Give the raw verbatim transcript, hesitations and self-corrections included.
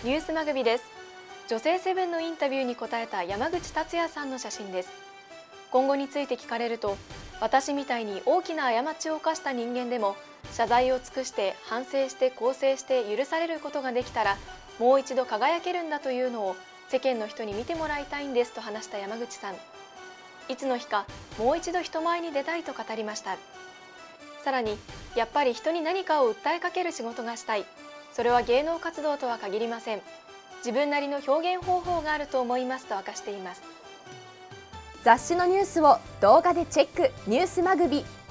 ニュースマグビです。女性セブンのインタビューに答えた山口達也さんの写真です。今後について聞かれると、私みたいに大きな過ちを犯した人間でも謝罪を尽くして反省して更生して許されることができたら、もう一度輝けるんだというのを世間の人に見てもらいたいんですと話した山口さん。いつの日かもう一度人前に出たいと語りました。さらに、やっぱり人に何かを訴えかける仕事がしたい。それは芸能活動とは限りません。自分なりの表現方法があると思いますと明かしています。 雑誌のニュースを動画でチェック、ニュースマグビ。